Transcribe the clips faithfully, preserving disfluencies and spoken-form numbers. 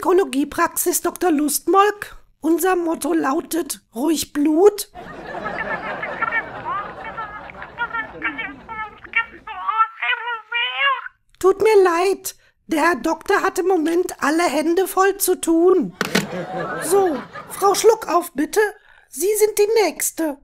Gynäkologiepraxis Doktor Lustmolk. Unser Motto lautet, ruhig Blut. Tut mir leid, der Herr Doktor hat im Moment alle Hände voll zu tun. So, Frau Schluckauf, bitte. Sie sind die Nächste.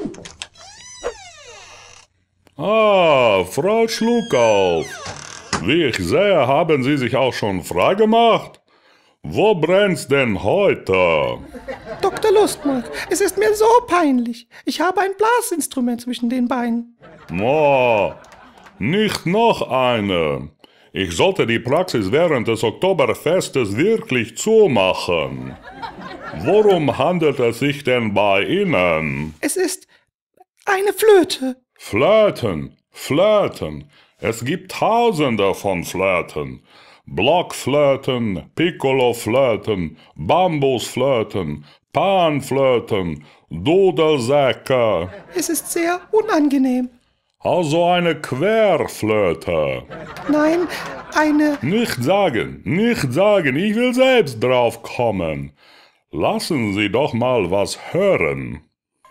Ah, Frau Schluckauf. Wie ich sehe, haben Sie sich auch schon freigemacht. Wo brennt's denn heute? Doktor Lustmolk, es ist mir so peinlich. Ich habe ein Blasinstrument zwischen den Beinen. Oh, nicht noch eine. Ich sollte die Praxis während des Oktoberfestes wirklich zumachen. Worum handelt es sich denn bei Ihnen? Es ist eine Flöte. Flöten, Flöten. Es gibt tausende von Flöten. Blockflöten, Piccoloflöten, Bambusflöten, Panflöten, Dudelsäcke. Es ist sehr unangenehm. Also eine Querflöte. Nein, eine... Nicht sagen, nicht sagen, ich will selbst drauf kommen. Lassen Sie doch mal was hören.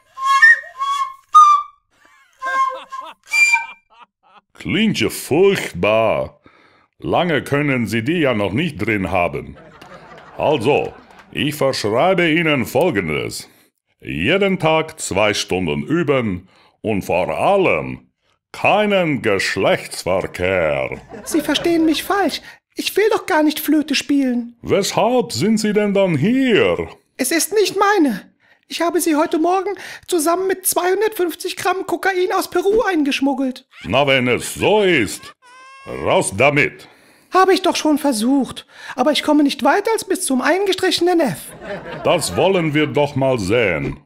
Klingt ja furchtbar. Lange können Sie die ja noch nicht drin haben. Also, ich verschreibe Ihnen Folgendes. Jeden Tag zwei Stunden üben und vor allem keinen Geschlechtsverkehr. Sie verstehen mich falsch. Ich will doch gar nicht Flöte spielen. Weshalb sind Sie denn dann hier? Es ist nicht meine. Ich habe sie heute Morgen zusammen mit zweihundertfünfzig Gramm Kokain aus Peru eingeschmuggelt. Na, wenn es so ist, raus damit. Habe ich doch schon versucht. Aber ich komme nicht weiter als bis zum eingestrichenen F. Das wollen wir doch mal sehen.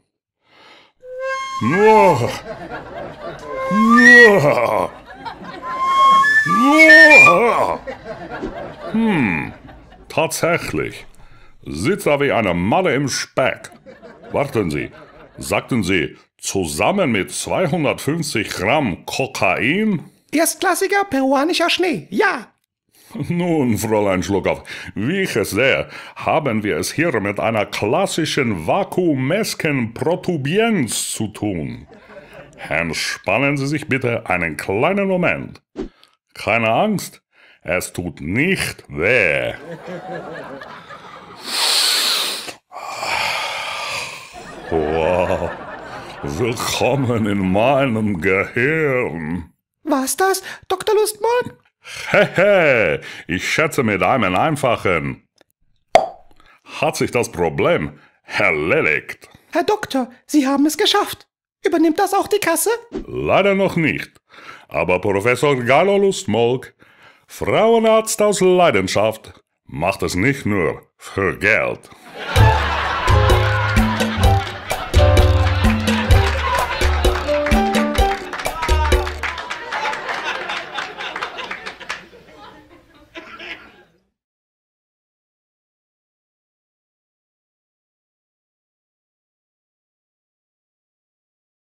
Nur... Nur... Nur... Hm, tatsächlich. Sitzt da wie eine Malle im Speck. Warten Sie, sagten Sie, zusammen mit zweihundertfünfzig Gramm Kokain? Erstklassiger peruanischer Schnee, ja. Nun, Fräulein Schluckauf, wie ich es sehe, haben wir es hier mit einer klassischen vakuumesken Protubienz zu tun. Entspannen Sie sich bitte einen kleinen Moment. Keine Angst, es tut nicht weh. Wow, willkommen in meinem Gehirn. War's das, Doktor Lustmolk? Hehe, ich schätze mit einem einfachen. Hat sich das Problem erledigt? Herr Doktor, Sie haben es geschafft. Übernimmt das auch die Kasse? Leider noch nicht. Aber Professor Galo Lustmolk, Frauenarzt aus Leidenschaft, macht es nicht nur für Geld.